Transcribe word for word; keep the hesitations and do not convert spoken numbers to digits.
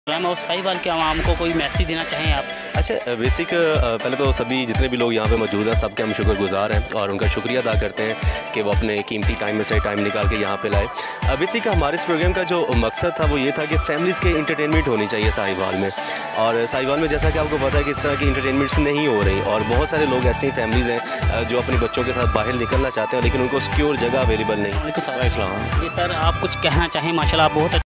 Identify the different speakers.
Speaker 1: और साहिवाल के आवाम को कोई मैसेज देना चाहें आप?
Speaker 2: अच्छा, बेसिक पहले तो सभी जितने भी लोग यहाँ पे मौजूद हैं सबके हम शुक्रगुजार हैं और उनका शुक्रिया अदा करते हैं कि वो अपने कीमती टाइम में से टाइम निकाल के यहाँ पे लाए। बेसिक हमारे इस प्रोग्राम का जो मकसद था वो ये था कि फैमिलीज़ के इंटरटेनमेंट होनी चाहिए साहिवाल में। और साहिवाल में जैसा कि आपको पता है कि इस तरह की इंटरटेनमेंट्स नहीं हो रही और बहुत सारे लोग ऐसी फैमिलीज़ हैं जो अपने बच्चों के साथ बाहर निकलना चाहते हैं लेकिन उनको सिक्योर जगह अवेलेबल नहीं।
Speaker 1: जी सर, आप कुछ कहना चाहें? माशाल्लाह आप बहुत